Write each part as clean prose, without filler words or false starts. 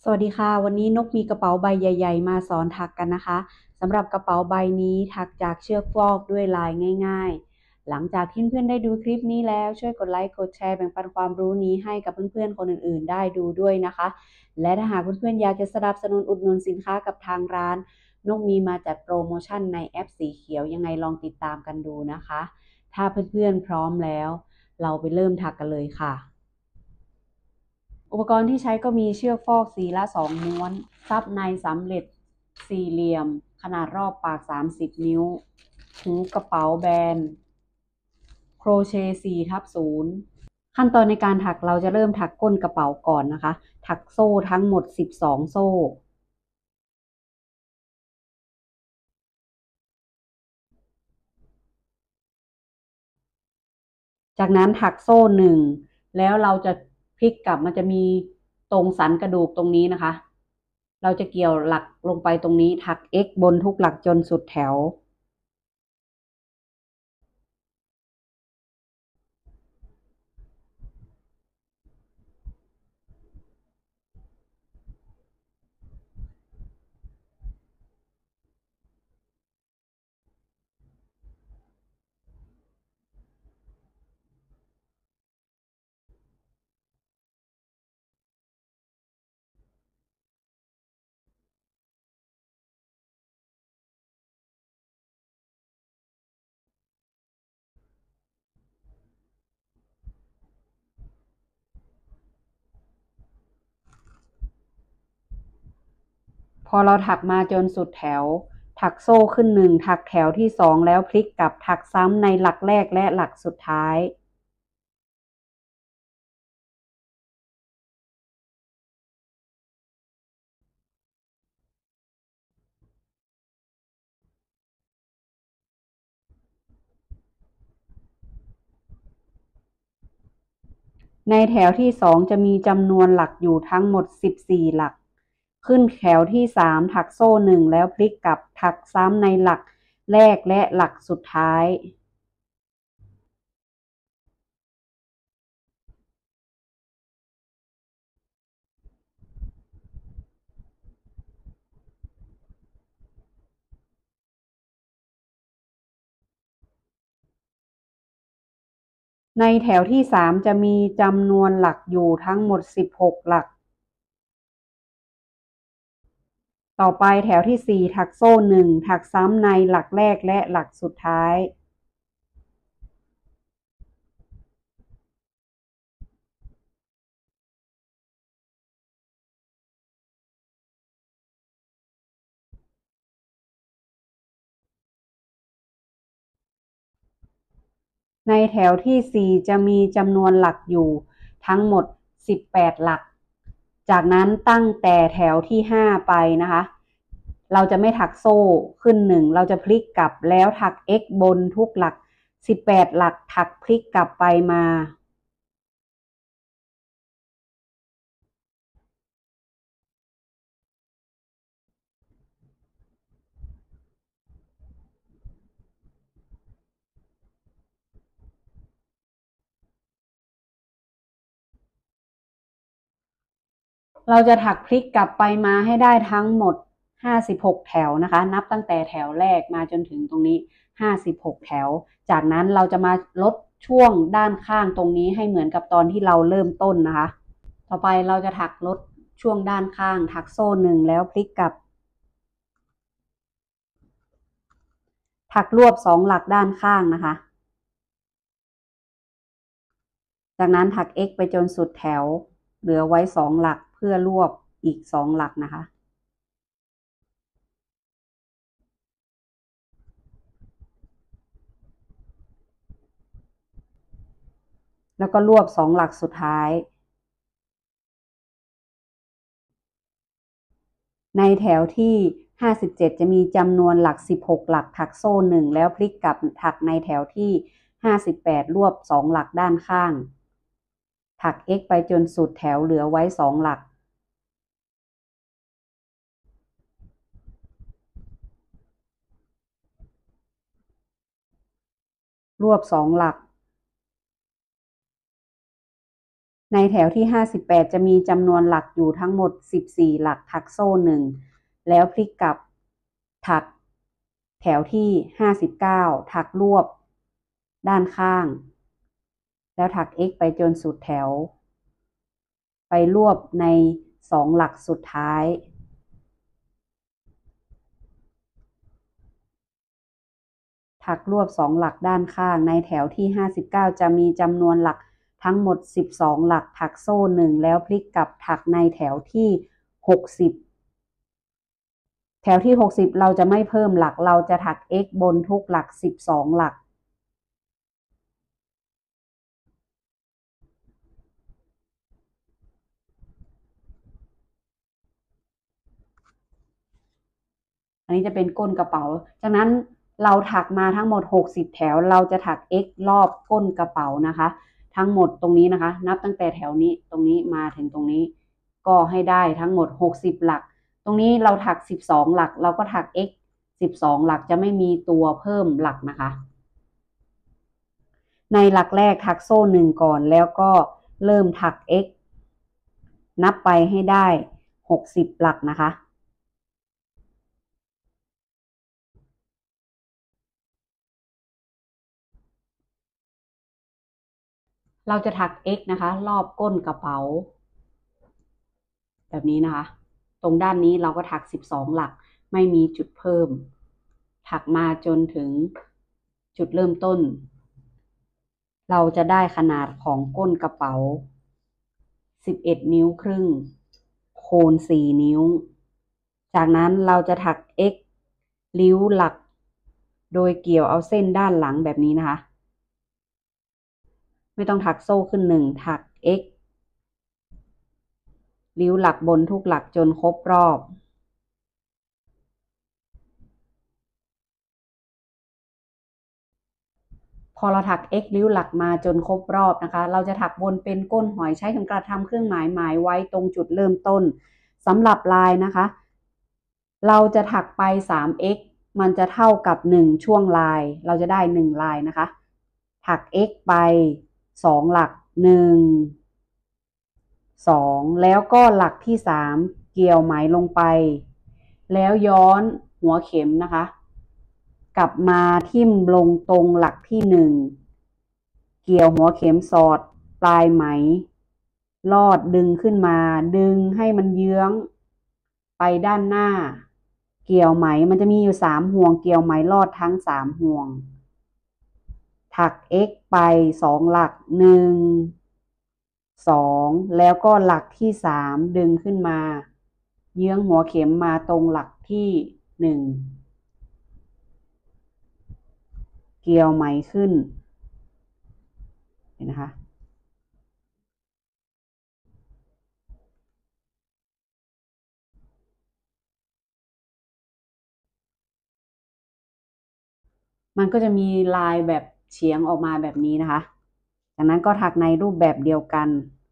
สวัสดีค่ะวันนี้นกมีกระเป๋าใบใหญ่ๆมาสอนถักกันนะคะสำหรับกระเป๋าใบนี้ถักจากเชือกฟอกด้วยลายง่ายๆหลังจากที่เพื่อนๆได้ดูคลิปนี้แล้วช่วยกดไลค์กดแชร์แบ่งปันความรู้นี้ให้กับเพื่อนๆคนอื่นๆได้ดูด้วยนะคะและถ้าหากเพื่อนๆอยากจะสนับสนุนอุดหนุนสินค้ากับทางร้านนกมีมาจัดโปรโมชั่นในแอปสีเขียวยังไงลองติดตามกันดูนะคะถ้าเพื่อนๆพร้อมแล้วเราไปเริ่มถักกันเลยค่ะ อุปกรณ์ที่ใช้ก็มีเชือกฟอกสีละ2ม้วนซับในสำเร็จสี่เหลี่ยมขนาดรอบปาก30นิ้วหูกระเป๋าแบนโครเชต์4/0ขั้นตอนในการถักเราจะเริ่มถักก้นกระเป๋าก่อนนะคะถักโซ่ทั้งหมด12โซ่จากนั้นถักโซ่1แล้วเราจะพลิกกลับมันจะมีตรงสันกระดูกตรงนี้นะคะเราจะเกี่ยวหลักลงไปตรงนี้ถัก x บนทุกหลักจนสุดแถว พอเราถักมาจนสุดแถวถักโซ่ขึ้น1ถักแถวที่2แล้วพลิกกลับถักซ้ำในหลักแรกและหลักสุดท้ายในแถวที่2จะมีจำนวนหลักอยู่ทั้งหมด14หลักขึ้นแถวที่3ถักโซ่1แล้วพลิกกลับถักซ้ำในหลักแรกและหลักสุดท้ายในแถวที่3จะมีจำนวนหลักอยู่ทั้งหมด16หลัก ต่อไปแถวที่4ถักโซ่1ถักซ้ำในหลักแรกและหลักสุดท้ายในแถวที่4จะมีจำนวนหลักอยู่ทั้งหมด18หลักจากนั้นตั้งแต่แถวที่5ไปนะคะเราจะไม่ถักโซ่ขึ้น1เราจะพลิกกลับแล้วถัก x บนทุกหลัก18หลักถักพลิกกลับไปมา เราจะถักพลิกกลับไปมาให้ได้ทั้งหมด56แถวนะคะนับตั้งแต่แถวแรกมาจนถึงตรงนี้56แถวจากนั้นเราจะมาลดช่วงด้านข้างตรงนี้ให้เหมือนกับตอนที่เราเริ่มต้นนะคะต่อไปเราจะถักลดช่วงด้านข้างถักโซ่1แล้วพลิกกลับถักรวบ2หลักด้านข้างนะคะจากนั้นถัก x ไปจนสุดแถวเหลือไว้2หลักเพื่อรวบอีก2หลักนะคะ แล้วก็รวบ2หลักสุดท้ายในแถวที่57จะมีจำนวนหลัก16หลักถักโซ่1แล้วพลิกกลับถักในแถวที่58รวบ2หลักด้านข้างถัก x ไปจนสุดแถวเหลือไว้2หลักรวบ2หลักในแถวที่58จะมีจำนวนหลักอยู่ทั้งหมด14หลักถักโซ่1แล้วพลิกกลับถักแถวที่59ถักรวบด้านข้างแล้วถัก x ไปจนสุดแถวไปรวบใน2หลักสุดท้ายถักรวบ2หลักด้านข้างในแถวที่59จะมีจำนวนหลักทั้งหมด12หลักถักโซ่1แล้วพลิกกลับถักในแถวที่60แถวที่60เราจะไม่เพิ่มหลักเราจะถัก x บนทุกหลัก12หลักอันนี้จะเป็นก้นกระเป๋าจากนั้นเราถักมาทั้งหมด60แถวเราจะถัก x รอบก้นกระเป๋านะคะทั้งหมดตรงนี้นะคะนับตั้งแต่แถวนี้ตรงนี้มาถึงตรงนี้ก็ให้ได้ทั้งหมด60หลักตรงนี้เราถัก12หลักเราก็ถัก x 12หลักจะไม่มีตัวเพิ่มหลักนะคะในหลักแรกถักโซ่1ก่อนแล้วก็เริ่มถัก x นับไปให้ได้60หลักนะคะเราจะถัก x นะคะรอบก้นกระเป๋าแบบนี้นะคะตรงด้านนี้เราก็ถัก12หลักไม่มีจุดเพิ่มถักมาจนถึงจุดเริ่มต้นเราจะได้ขนาดของก้นกระเป๋า11นิ้วครึ่งโคน4นิ้วจากนั้นเราจะถัก x ริ้วหลักโดยเกี่ยวเอาเส้นด้านหลังแบบนี้นะคะไม่ต้องถักโซ่ขึ้น1ถัก x ริ้วหลักบนทุกหลักจนครบรอบพอเราถัก x ริ้วหลักมาจนครบรอบนะคะเราจะถักวนเป็นก้นหอยใช้เข็มกลัดทำเครื่องหมายหมายไว้ตรงจุดเริ่มต้นสำหรับลายนะคะเราจะถักไป 3x มันจะเท่ากับ1ช่วงลายเราจะได้1ลายนะคะถัก x ไป2หลัก1 2แล้วก็หลักที่3เกี่ยวไหมลงไปแล้วย้อนหัวเข็มนะคะกลับมาทิ่มลงตรงหลักที่1เกี่ยวหัวเข็มสอดปลายไหมลอดดึงขึ้นมาดึงให้มันเยื้องไปด้านหน้าเกี่ยวไหมมันจะมีอยู่3ห่วงเกี่ยวไหมลอดทั้ง3ห่วงถัก x ไป2หลัก1 2แล้วก็หลักที่3ดึงขึ้นมาเยื้องหัวเข็มมาตรงหลักที่1เกี่ยวไหมขึ้นเห็นนะคะมันก็จะมีลายแบบเฉียงออกมาแบบนี้นะคะจากนั้นก็ถักในรูปแบบเดียวกัน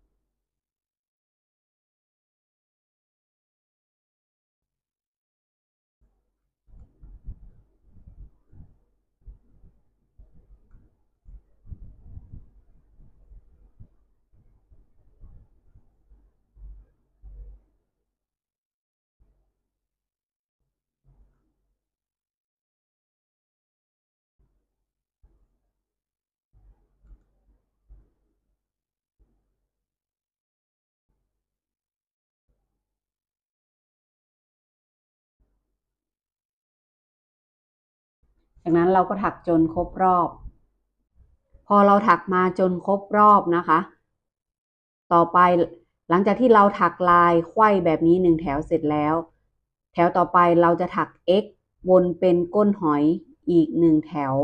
จากนั้นเราก็ถักจนครบรอบพอเราถักมาจนครบรอบนะคะต่อไปหลังจากที่เราถักลายไขว้แบบนี้1แถวเสร็จแล้วแถวต่อไปเราจะถัก x วนเป็นก้นหอยอีก1แถว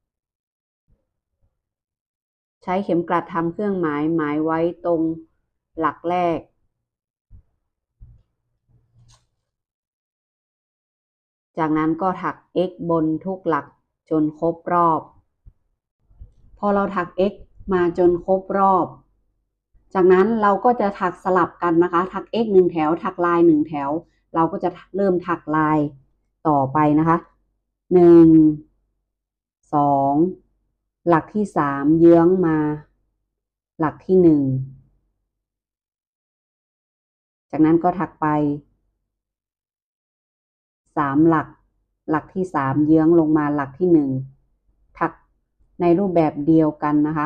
ใช้เข็มกลัดทำเครื่องหมายหมายไว้ตรงหลักแรกจากนั้นก็ถัก x บนทุกหลักจนครบรอบพอเราถัก x มาจนครบรอบจากนั้นเราก็จะถักสลับกันนะคะถัก x 1แถวถักลาย1แถวเราก็จะเริ่มถักลายต่อไปนะคะ1 2หลักที่3เยื้องมาหลักที่1 จากนั้นก็ถักไป3 หลัก หลักที่3เยื้องลงมาหลักที่1ถักในรูปแบบเดียวกันนะคะ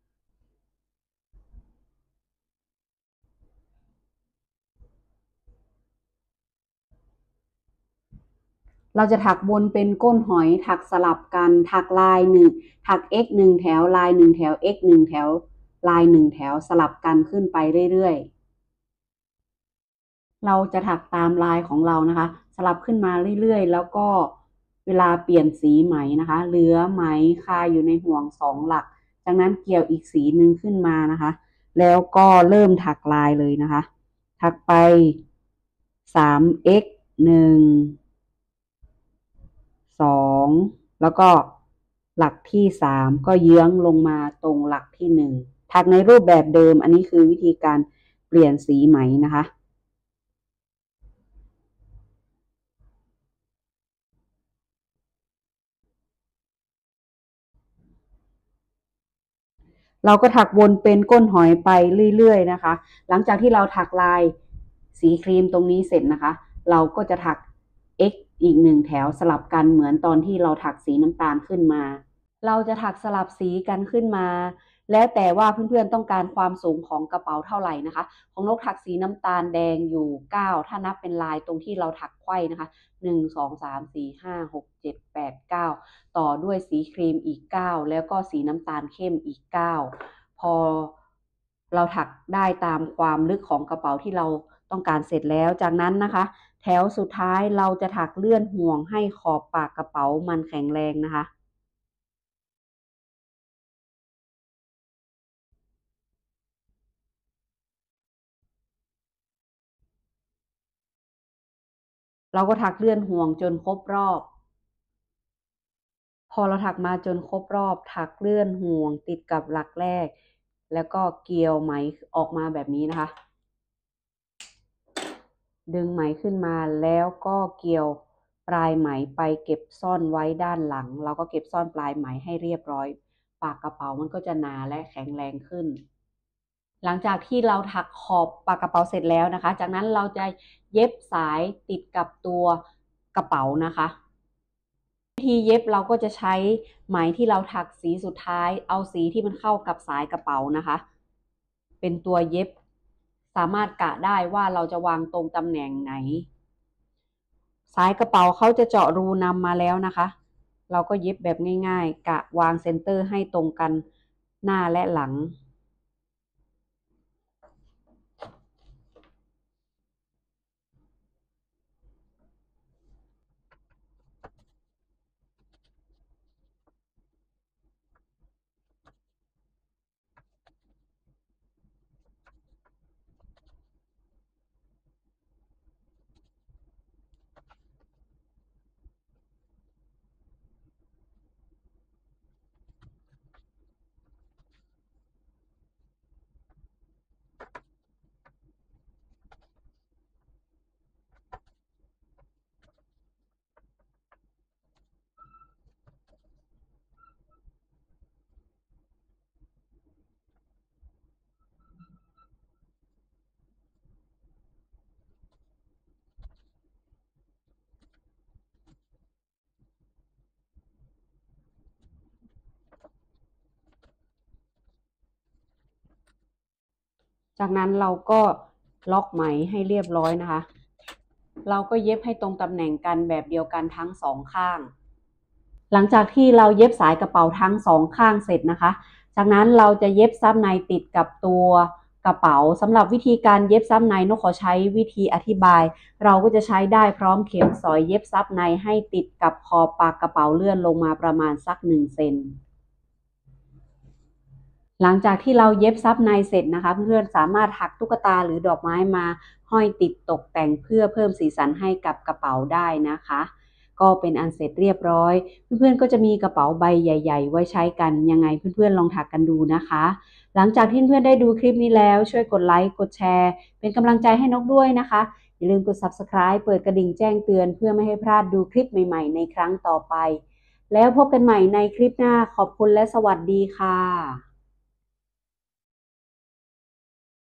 เราจะถักวนเป็นก้นหอยถักสลับกันถักลาย1ถัก x 1แถวลาย1แถว x 1แถวลาย1แถวสลับกันขึ้นไปเรื่อยๆเราจะถักตามลายของเรานะคะสลับขึ้นมาเรื่อยๆแล้วก็เวลาเปลี่ยนสีไหมนะคะเหลือไหมคาอยู่ในห่วง2 หลักจากนั้นเกี่ยวอีกสีหนึ่งขึ้นมานะคะแล้วก็เริ่มถักลายเลยนะคะถักไป3x 1 2แล้วก็หลักที่3ก็เยื้องลงมาตรงหลักที่1ถักในรูปแบบเดิมอันนี้คือวิธีการเปลี่ยนสีไหมนะคะเราก็ถักวนเป็นก้นหอยไปเรื่อยๆนะคะหลังจากที่เราถักลายสีครีมตรงนี้เสร็จนะคะเราก็จะถัก x อีก1แถวสลับกันเหมือนตอนที่เราถักสีน้ำตาลขึ้นมาเราจะถักสลับสีกันขึ้นมาแล้วแต่ว่าเพื่อนๆต้องการความสูงของกระเป๋าเท่าไหร่นะคะของนกถักสีน้ำตาลแดงอยู่9ถ้านับเป็นลายตรงที่เราถักไขว้นะคะ1 2 3 4 5 6 7 8 9ต่อด้วยสีครีมอีก9แล้วก็สีน้ำตาลเข้มอีก9พอเราถักได้ตามความลึกของกระเป๋าที่เราต้องการเสร็จแล้วจากนั้นนะคะแถวสุดท้ายเราจะถักเลื่อนห่วงให้ขอบปากกระเป๋ามันแข็งแรงนะคะเราก็ถักเลื่อนห่วงจนครบรอบพอเราถักมาจนครบรอบถักเลื่อนห่วงติดกับหลักแรกแล้วก็เกี่ยวไหมออกมาแบบนี้นะคะดึงไหมขึ้นมาแล้วก็เกี่ยวปลายไหมไปเก็บซ่อนไว้ด้านหลังเราก็เก็บซ่อนปลายไหมให้เรียบร้อยปากกระเป๋ามันก็จะหนาและแข็งแรงขึ้นหลังจากที่เราถักขอบปากกระเป๋าเสร็จแล้วนะคะจากนั้นเราจะเย็บสายติดกับตัวกระเป๋านะคะวิธีเย็บเราก็จะใช้ไหมที่เราถักสีสุดท้ายเอาสีที่มันเข้ากับสายกระเป๋านะคะเป็นตัวเย็บสามารถกะได้ว่าเราจะวางตรงตำแหน่งไหนสายกระเป๋าเขาจะเจาะรูนำมาแล้วนะคะเราก็เย็บแบบง่ายๆกะวางเซนเตอร์ให้ตรงกันหน้าและหลัง จากนั้นเราก็ล็อกไหมให้เรียบร้อยนะคะเราก็เย็บให้ตรงตำแหน่งกันแบบเดียวกันทั้ง2ข้างหลังจากที่เราเย็บสายกระเป๋าทั้ง2ข้างเสร็จนะคะจากนั้นเราจะเย็บซับในติดกับตัวกระเป๋าสำหรับวิธีการเย็บซับในนกขอใช้วิธีอธิบายเราก็จะใช้ได้พร้อมเข็มสอยเย็บซับในให้ติดกับขอบปากกระเป๋าเลื่อนลงมาประมาณสัก1 เซน หลังจากที่เราเย็บซับในเสร็จนะคะเพื่อนๆสามารถถักตุ๊กตาหรือดอกไม้มาห้อยติดตกแต่งเพื่อเพิ่มสีสันให้กับกระเป๋าได้นะคะก็เป็นอันเสร็จเรียบร้อยเพื่อนๆก็จะมีกระเป๋าใบใหญ่ๆไว้ใช้กันยังไงเพื่อนๆลองถักกันดูนะคะหลังจากที่เพื่อนๆได้ดูคลิปนี้แล้วช่วยกดไลค์กดแชร์เป็นกำลังใจให้นกด้วยนะคะอย่าลืมกด Subscribe เปิดกระดิ่งแจ้งเตือนเพื่อไม่ให้พลาดดูคลิปใหม่ๆในครั้งต่อไปแล้วพบกันใหม่ในคลิปหน้าขอบคุณและสวัสดีค่ะ